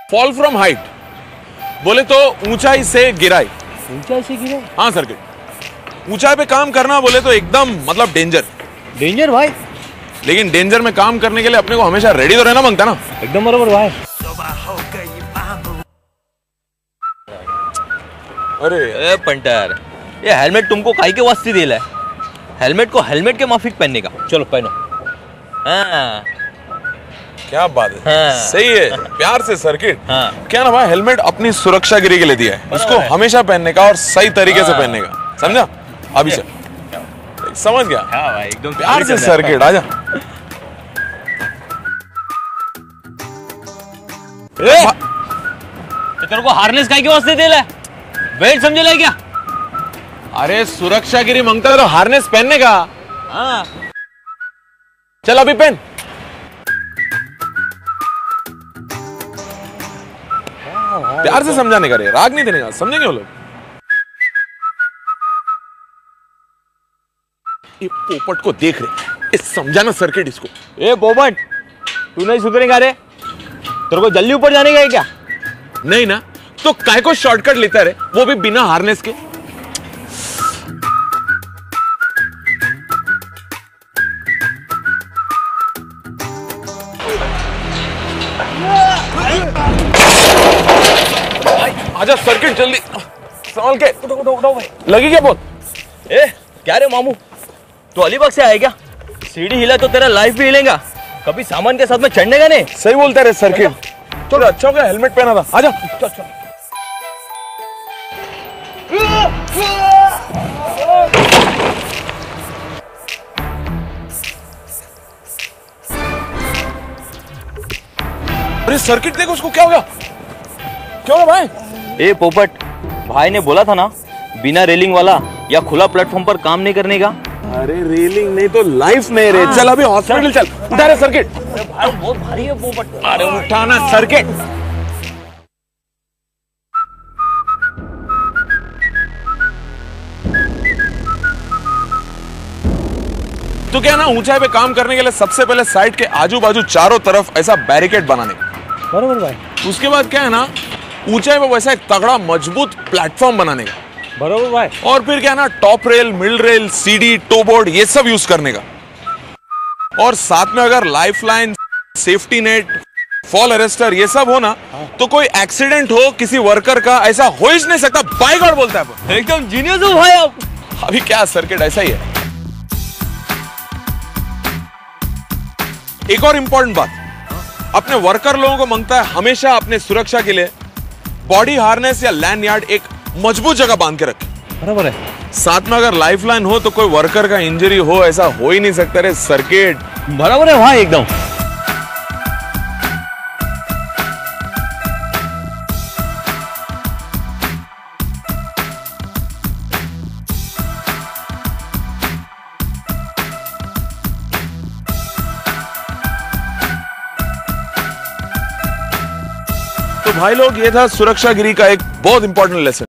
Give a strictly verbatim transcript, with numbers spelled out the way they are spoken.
Fall from height, बोले तो ऊंचाई से गिराई। ऊंचाई से गिराई? हाँ सर्किट, ऊंचाई पे काम करना बोले तो एकदम मतलब डेंजर। डेंजर भाई? लेकिन डेंजर में काम करने के लिए अपने को हमेशा रेडी तो रहना मांगता ना। एकदम बराबर भाई। अरे ए पंटर, ये हेलमेट तुमको काहे के वास्ते दिला है? हेलमेट को हेलमेट के माफिक पहनने का। चलो पहनो। हाँ क्या बात है। हाँ। सही है, प्यार से सर्किट। हाँ। क्या ना भाई, हेलमेट अपनी सुरक्षागिरी के लिए दिया है, उसको हमेशा पहनने का और सही तरीके से पहनने का, समझा? अभी से समझ गया? हाँ भाई, एकदम प्यार से सर्किट, आजा। ए, तो तेरे को हार्नेस काहे के वास्ते दिला है? बेल्ट समझे ले क्या? अरे सुरक्षागिरी मांगता है तो हार्नेस पहनने का। हाँ। चल अभी पहन। प्यार से समझाने का रे, राग नहीं देने का, समझेंगे वो लोग। ये पोपट को देख रहे, इस समझाना सर्किट इसको। ए पोपट, तू नहीं सुधरेगा रे? तेरे को जल्दी ऊपर जाने का है क्या? नहीं ना, तो काय को शॉर्टकट लेता रे, वो भी बिना हार्नेस के। आजा सर्किट, जल्दी संभाल के। उठो उठो उठो भाई। लगी क्या बहुत? ए क्या रे मामू, तू अलीबाग से आया क्या? सीढ़ी हिला तो तेरा लाइफ भी हिलेगा, कभी सामान के साथ में चढ़ने का नहीं। सही बोलता रे सर्किट। चलो अच्छा हो गया हेलमेट पहना था। आजा चल चल। अरे सर्किट देखो, उसको क्या हो गया? क्या हो गया भाई? ए पोपट, भाई ने बोला था ना बिना रेलिंग वाला या खुला प्लेटफॉर्म पर काम नहीं करने का। अरे रेलिंग नहीं तो लाइफ नहीं रे। चल अभी हॉस्पिटल चल। उठा रे सर्किट। अरे भाई बहुत भारी है पोपट। अरे उठाना सर्किट। तो क्या ना, ऊंचाई पे काम करने के लिए सबसे पहले साइड के आजू बाजू चारों तरफ ऐसा बैरिकेड बनाने का। बराबर भाई। उसके बाद क्या है ना, ऊंचाई पे वैसा एक तगड़ा मजबूत प्लेटफॉर्म बनाने का। बराबर भाई। और फिर क्या है ना, टॉप रेल, मिड रेल, सीडी, टो बोर्ड, ये सब यूज करने का। और साथ में अगर life line, safety net, fall arrester ये सब हो ना, तो कोई एक्सीडेंट हो किसी वर्कर का, ऐसा हो ही नहीं सकता। बाय गॉड बोलता है। एकदम जीनियस हो भाई आप। अभी क्या सर्किट ऐसा ही है। एक और इंपॉर्टेंट बात, अपने वर्कर लोगों को मांगता है हमेशा अपने सुरक्षा के लिए बॉडी हार्नेस या लैंड यार्ड एक मजबूत जगह बांध के रखे। बराबर है। साथ में अगर लाइफ लाइन हो तो कोई वर्कर का इंजरी हो, ऐसा हो ही नहीं सकता रे सर्किट। बराबर है भाई एकदम। तो भाई लोग, ये था सुरक्षागिरी का एक बहुत इंपॉर्टेंट लेसन।